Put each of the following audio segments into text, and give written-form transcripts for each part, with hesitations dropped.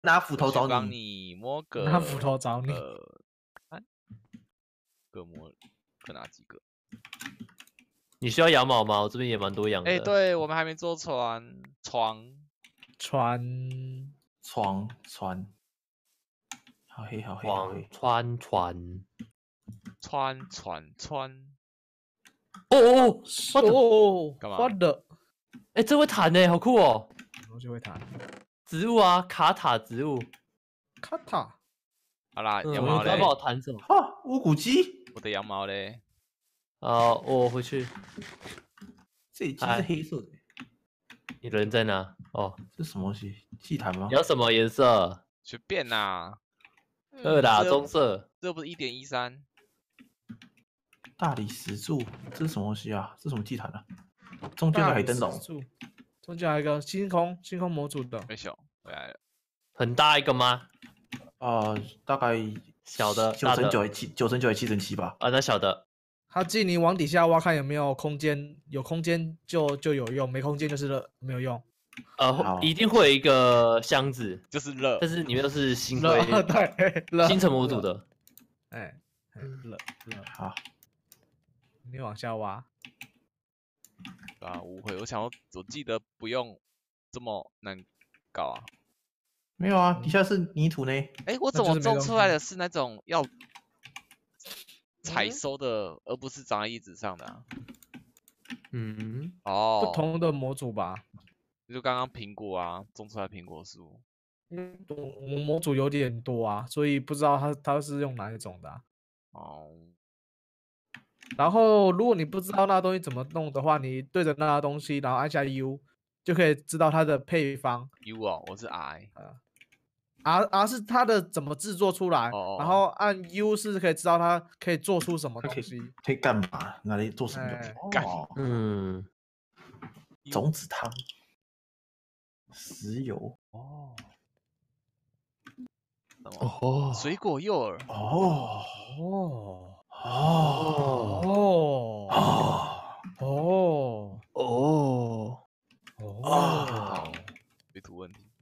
拿斧头找帮你， 你摸个， 拿斧头找你。 各摸各拿几个？ 你需要羊毛吗？我这边也蛮多羊的。 哎，对我们还没做床， 好黑好黑好床黑， 穿。 哦， 干嘛 what the？ 哎，这会弹呢，好酷哦！ 什么东西会弹？ 植物啊，卡塔植物。 卡塔。 好啦， 嗯， 羊毛嘞我知道帮？我弹什么。 啊，乌骨鸡， 我的羊毛嘞？ 我回去。 这一鸡是黑色的， 你人在哪？哦， 这是什么东西？祭坛吗你？要什么颜色？ 随便啦。 二啦， 这棕色。 这不是1.13？ 大理石柱，这是什么东西啊？这是什么祭坛啊？中间有海灯笼， 中间还有一个星空模组的。 没小回来了。 很大一个吗？ 大概小的 9×9还7×7吧。 啊，那小的。 它记你往底下挖看有没有空间，有空间就有用，没空间就是没有用。 一定会有一个箱子， 就是热， 但是里面都是星热， 灰， 对， 星辰模组的。 哎，热， 好， 你往下挖。 啊，误会。我记得不用这么难搞啊。 没有啊，底下是泥土呢。 哎，我怎么种出来的是那种要采收的，而不是长在叶子上的啊？ 不同的模组吧。 就刚刚苹果啊，种出来苹果树。 我们模组有点多啊，所以不知道它是用哪一种的啊。然后如果你不知道那东西怎么弄的话，你对着那东西，然后按下 U， 就可以知道它的配方。 U 哦，我是 I。 R 是它的怎么制作出来，然后按 U 是可以知道它可以做出什么东西， 可以干嘛？拿来做什么用？种子汤，石油， 水果柚儿，水土问题。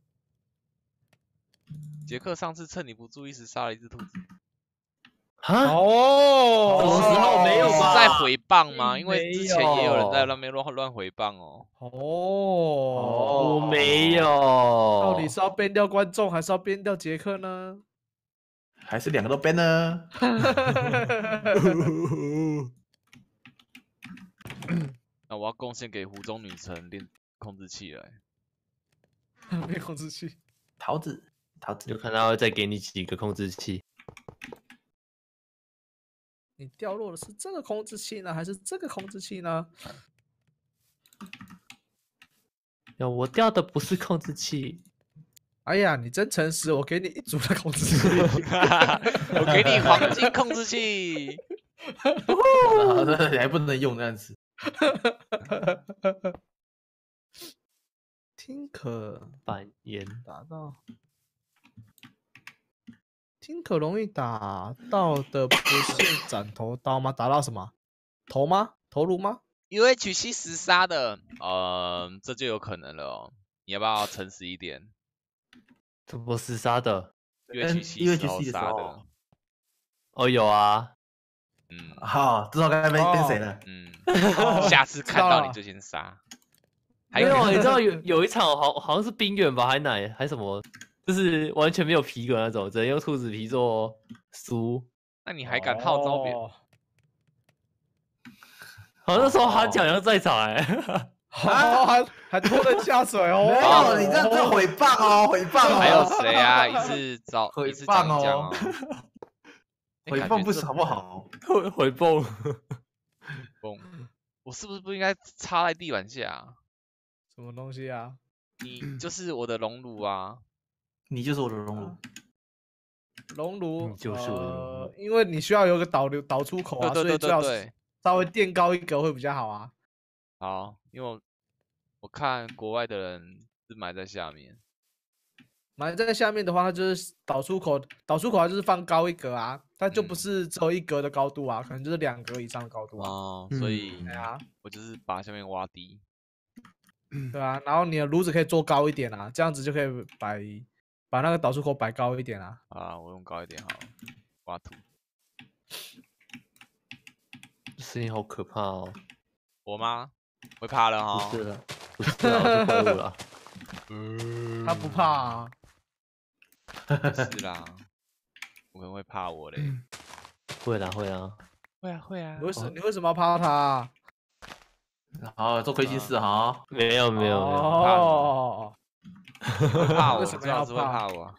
杰克上次趁你不注意时杀了一只兔子。 什么时候没有吧？ 是在回谤吗？因为之前也有人在那边乱回谤哦。 我没有。 到底是要编掉观众，还是要编掉杰克呢？ 还是两个都编呢？ 那我要贡献给湖中女神练控制器了。 练控制器。 桃子， 有看到再给你几个控制器。 你掉落的是这个控制器呢，还是这个控制器呢？ 我掉的不是控制器。 哎呀，你真诚实，我给你一组的控制器。 我给你黄金控制器。 你还不能用那样子。 听可反言打到，听可容易打到的不是斩头刀吗？打到什么？头吗？头颅吗 UHC 10杀的，这就有可能了哦。你要不要诚实一点？ 怎么10杀的 ？UHC 10杀的。 有啊。 好，知道该跟谁了。 下次看到你就先杀。 没有，你知道有一场好像是冰原吧，还什么，就是完全没有皮革那种，只能用兔子皮做书。 那你还敢号召别人？ 好像那时候韩奖要在场还拖人下水哦。 没有，你这诽谤哦，诽谤哦。 还有谁啊？一次讲哦。 诽谤不是好不好？ 诽谤。 我是不是不应该插在地板下？ 什么东西啊？ 你就是我的熔炉啊！ 你就是我的熔炉。 熔炉， 你就是我的熔炉。 因为你需要有个导出口啊， 对所以最好稍微垫高一格会比较好啊。 好，因为我看国外的人是埋在下面。 埋在下面的话，它就是导出口它就是放高一格啊，它就不是只有1格的高度啊，可能就是2格以上的高度啊。 所以我就是把下面挖低。 对啊，然后你的炉子可以做高一点啊，这样子就可以摆把那个导出口摆高一点啊。 啊，我用高一点好了，挖土。 这声音好可怕哦！ 我吗？会怕了哈。 不是了，不是啦，我是怪物啦。 他不怕啊。 不是啦，我可能会怕我嘞。 会啦会啦， 会啊会啊你为什么要怕他？ 好，做亏心事哈。 没有没有没有， 哦， 会怕我， 为什么最好是会要怕怕我。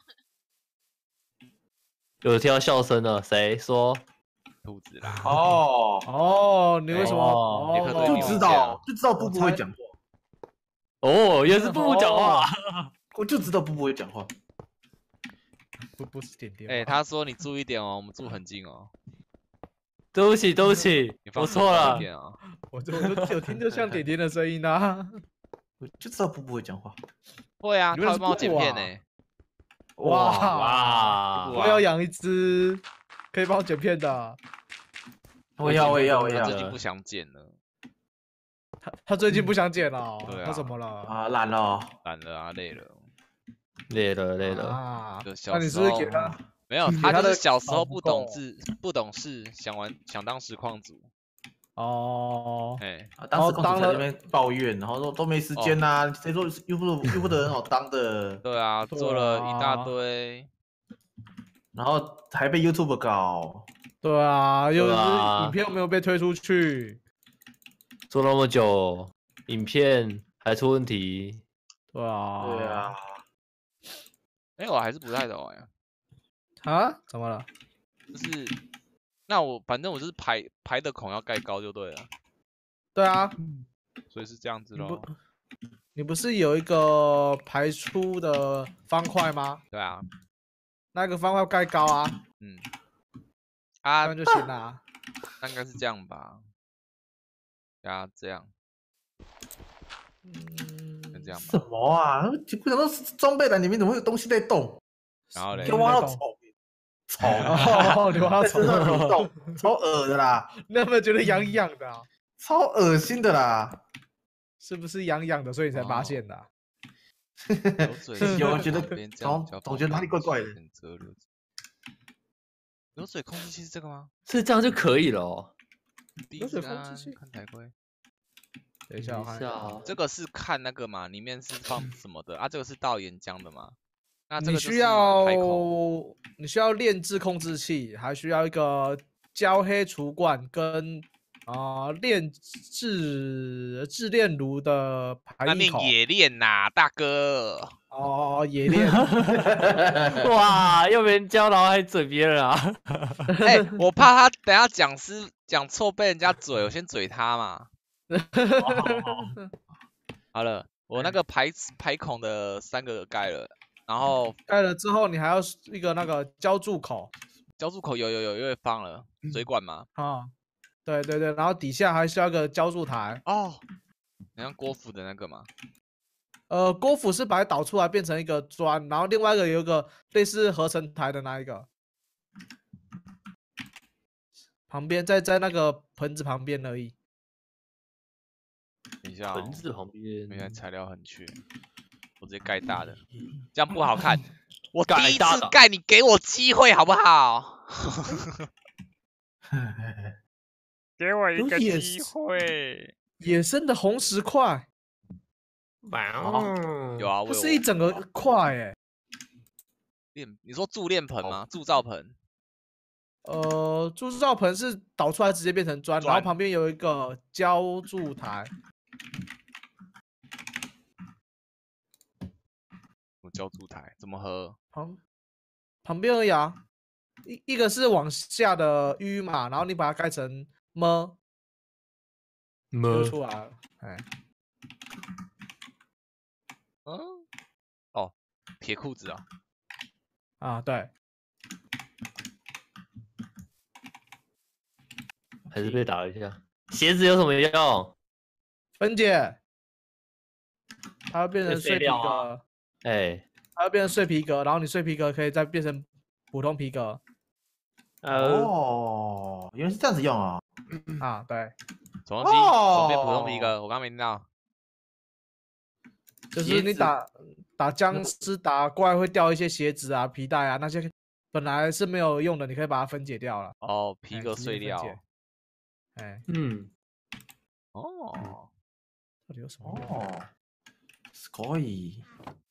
有听到笑声了，谁说？ 兔子啦， 哦，你为什么？ 哦杰克对就知道布布会讲话， 哦，也是布布讲话。 我就知道布布会讲话。 不是点点。 哎，他说你注意点哦，我们住很近哦。 对不起对不起你，放我错了。 点哦。 我就有听着像点点的声音啊。 我就知道布布会讲话。 会啊， 你认识他会帮我剪布布啊片呢。 哇， 哇， 我要养一只可以帮我剪片的。 我要他最近不想剪了， 他最近不想剪了哦。 对啊他怎么了？ 啊，懒了哦。 懒了啊，累了。 累了。 啊， 就小那你是不是时候给他？ 没有， 给他的他就是小时候不脑不够懂事，想当实况组。 哦， 哎， 啊，当时公当了主在那边抱怨，然后说都没时间呐，谁说又不得很好当的， 对啊， 对做了一大啊堆。 然后还被 YouTube 搞。 对啊，又是对啊影片又没有被推出去。 做那么久，影片还出问题。 对啊， 对啊， 哎，我还是不太懂哎， 啊，怎么了？ 就是那反正我就是排的孔要盖高就对了， 对啊， 所以是这样子你不咯。 你不是有一个排出的方块吗？ 对啊， 那个方块盖高啊， 嗯， 这啊， 样就行了。 那应该是这样吧？呀，这样， 嗯， 这样吧。 什么啊？不想到装备栏里面怎么会有东西在动？ 然后嘞给，挖到草， 哦，你挖在身上草， 蠕动，超恶的啦， 那么觉得痒痒的啊？ 超恶心的啦。 是不是痒痒的，所以才发现的啊？ 流水有觉得这样总觉得哪里怪怪的。 流水控制器是这个吗？ 是这样就可以了哦。 流水控制器看台规。 等一下，我看一下啊。 啊， 这个是看那个嘛，里面是放什么的啊？这个是倒岩浆的嘛？那这你个就是需要排孔炼制控制器，还需要一个焦黑除罐跟炼制炼炉的排那异口。 面冶炼呐，大哥。 哦，冶炼。 哇，又没人教，然后还嘴别人啊。 哎，我怕他等下讲错被人家嘴，我先嘴他嘛。好了，我那个排孔的3个盖了，然后盖了之后，你还要一个那个浇注口浇注口有又会放了水管嘛。 啊。对对对，然后底下还需要一个浇注台。 哦，你像郭府的那个嘛。 郭府是把它导出来变成一个砖，然后另外一个有一个类似合成台的那一个，旁边在那个盆子旁边而已。 等一下哦， 盆子旁边因为材料很缺，我直接盖大的，这样不好看。我第一盖大的次盖，你给我机会好不好？给我一个机会。 野生的红石块， 有啊，我它有是一整个块哎。 你说铸炼盆吗？铸造盆。 铸造盆是导出来直接变成砖，然后旁边有一个浇注台。 我浇铸台怎么喝？ 旁边而已啊，一个是往下的淤嘛，然后你把它盖成么，就出来了。哎， 嗯，哦，铁裤子啊。 啊对， 还是被打了一下。鞋子有什么用？ 分解，它会变成有碎皮料啊革， 哎， 它会变成碎皮革，然后你碎皮革可以再变成普通皮革。 哦，原来是这样子用啊。 啊，对， 什么东西？怎么变普通皮革？我刚没听到。 就是你打打僵尸打怪会掉一些鞋子啊、皮带啊那些，本来是没有用的，你可以把它分解掉了。 哦，皮革直接分碎料。 解哎， 哦， 到底有什么用？ 哦，可以。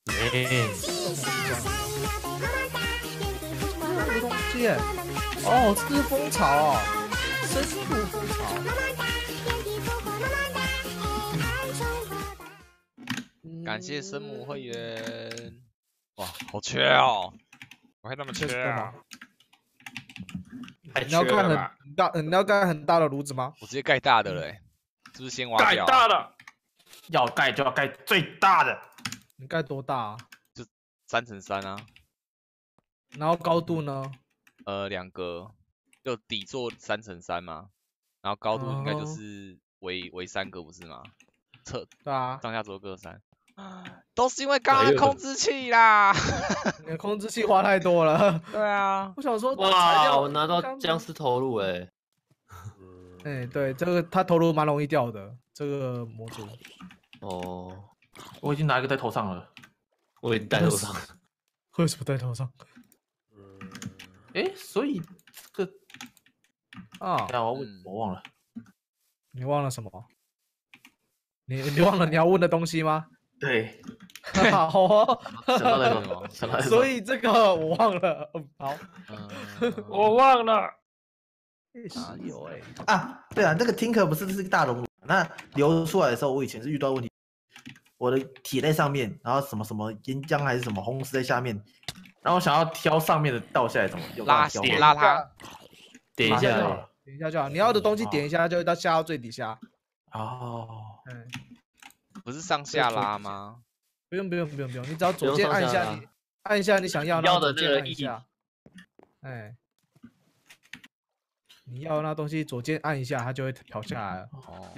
这个东西耶， 哦，这是蜂巢哦，深度蜂巢。 感谢生母会员。哇，好缺哦！我还那么缺啊！ 太你要盖缺了吧？ 很大，你要盖很大的炉子吗？ 我直接盖大的了，是不是先挖盖掉？ 大了， 要盖就要盖最大的。 你盖多大啊？ 3×3啊， 然后高度呢？ 2格，就底座3×3嘛，然后高度应该就是为3格不是吗？ 对啊， 上下左右各3。都是因为刚刚控制器啦。 你的控制器花太多了。 对啊， 我想说，材哇！ 料我拿到僵尸头颅哎， 哎，对，这个它头颅蛮容易掉的，这个模组。 哦， 我已经拿一个在头上了。 我也戴头上。 为什么戴头上？ 哎，所以这个啊， 哎呀，我忘了。 你忘了什么？你忘了你要问的东西吗？ 对， 好哦， 想到那个吗？ 想到那个所以这个我忘了。好， 我忘了。 是有哎。 啊，对啊，那个 Tinker 不是一个大熔炉，那流出来的时候，我以前是遇到问题，我的铁在上面，然后什么什么岩浆还是什么红石在下面，然后我想要挑上面的倒下来，怎么有办法挑吗？ 拉它， 点一下而已， 马上就好了。 点一下就好，你要的东西点一下，就会到下到最底下。 哦， 嗯， 不是上下拉吗？ 不用，你只要左不用键按一下上下拉你按一下你想要要的左键那个意按一下。哎，你要那东西左键按一下，它就会跑下来了。 哦，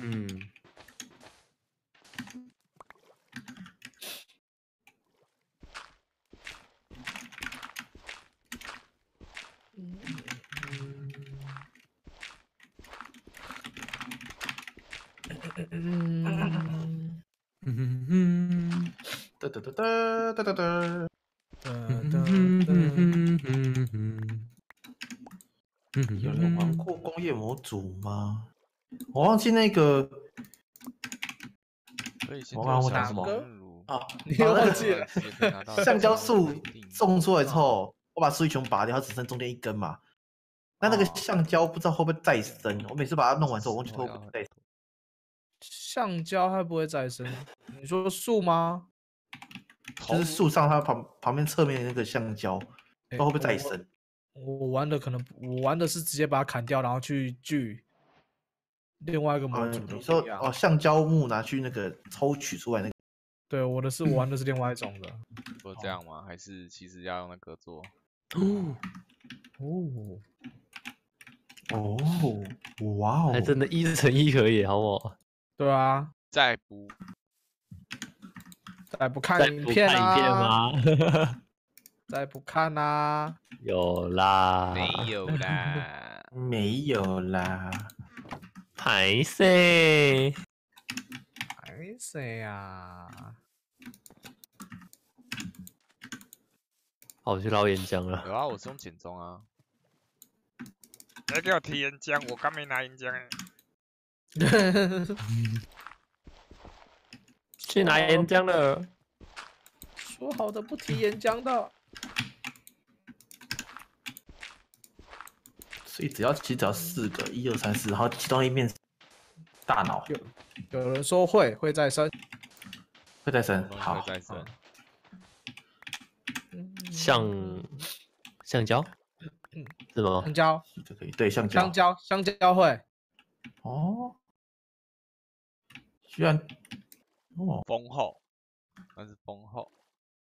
哒哒哒哒哒哒哒。有人玩过工业模组吗？我忘记那个所以先我刚刚讲什么啊， 你又忘记了？ 橡胶树种出来之后，我把树全部拔掉，它只剩中间一根嘛。那个橡胶不知道会不会再生？我每次把它弄完之后，我忘记会不会再生。 橡胶它不会再生？你说树吗？ 就是树上它旁边侧面那个橡胶，不知道会不会再生？ 我玩的是直接把它砍掉，然后去锯另外一个模组的。 你说哦，橡胶木拿去那个抽取出来那个？ 对，我玩的是另外一种的。 说这样吗？还是其实要用那个做？ 哇哦！ 还真的1乘1可以，好不好？ 对啊， 再不看影片吗？ 再不看啊？ 有啦， 没有啦， 没有啦。 拍谁？ 拍谁呀？ 好，我去捞岩浆了。 有啊，我是用简中啊。你给我提岩浆，我刚没拿岩浆。 去拿岩浆了。 说好的不提岩浆的。 所以其实只要4个，1、2、3、4，然后其中一面大脑有人说会再生， 会再生，好， 会再生。 橡胶，是吗？ 香蕉， 这可以，对，橡胶， 香蕉会。 哦，居然，哦， 丰厚，那是丰厚。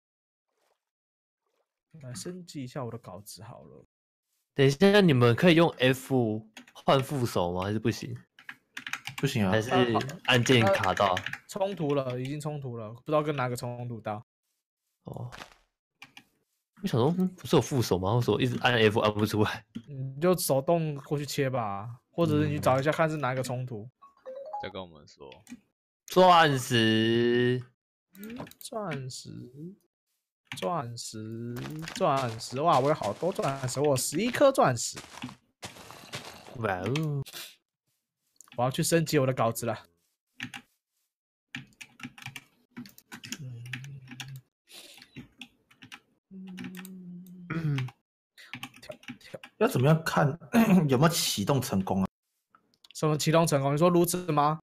来升级一下我的稿子好了。 等一下，你们可以用 F 换副手吗？还是不行？ 不行啊还，是按键卡到？ 冲突了，已经冲突了，不知道跟哪个冲突到。 哦，我想说，不是有副手吗？为什么一直按 F 按不出来？ 你就手动过去切吧，或者是你找一下看是哪个冲突。 再跟我们说。 钻石， 钻石， 钻石，钻石，哇，我有好多钻石，我有11颗钻石。 哇哦！ 我要去升级我的稿子了。 要怎么样看有没有启动成功啊？ 什么启动成功？你说炉子吗？